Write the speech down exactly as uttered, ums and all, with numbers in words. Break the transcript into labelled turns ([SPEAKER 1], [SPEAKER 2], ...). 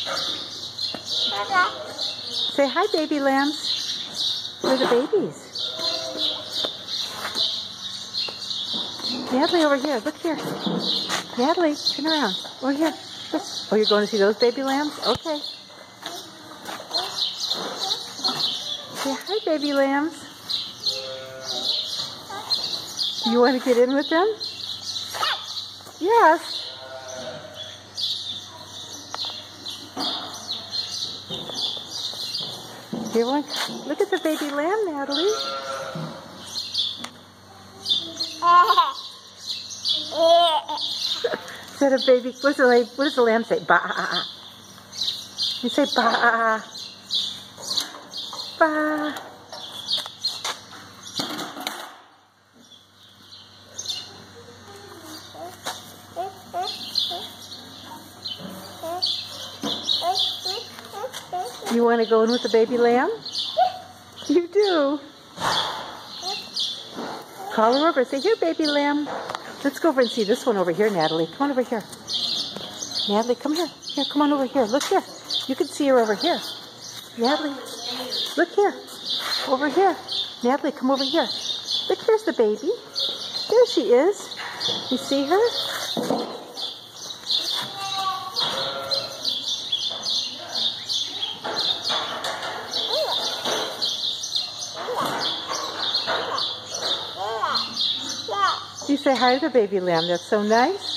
[SPEAKER 1] Say hi, baby lambs. They're the babies. Natalie, over here. Look here. Natalie, turn around. Over here. Oh, you're going to see those baby lambs? Okay. Say hi, baby lambs. You want to get in with them? Yes. Here one. Look at the baby lamb, Natalie. Is that a baby? What does the, what does the lamb say? Ba. You say ba. Ba. You want to go in with the baby lamb? You do. Call her over. Say, here, baby lamb. Let's go over and see this one over here, Natalie. Come on over here. Natalie, come here. Here, come on over here. Look here. You can see her over here. Natalie, look here. Over here. Natalie, come over here. Look, here's the baby. There she is. You see her? You say hi to the baby lamb. That's so nice.